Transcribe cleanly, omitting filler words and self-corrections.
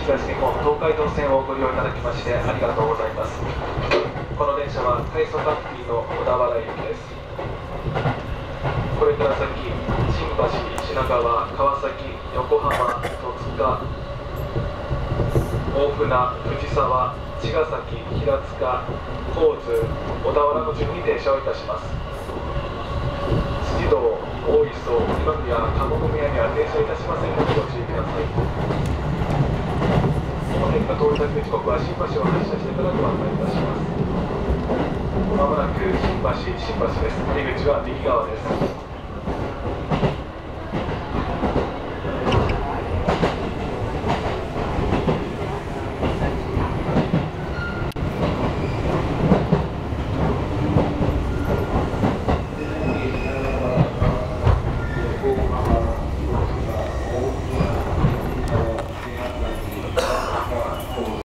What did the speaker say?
東日本東海道線をご利用いただきましてありがとうございます。この電車は快速アッピーの小田原行きです。これから先、新橋、品川、川崎、横浜、戸塚、大船、藤沢、茅ヶ崎、平塚、神津、小田原の順に停車をいたします。辻堂、大磯、今宮、鴨宮には停車いたしませんのでご注意ください。この辺が到着時刻は新橋を発車してからご案内いたします。まもなく新橋です。出口は右側です。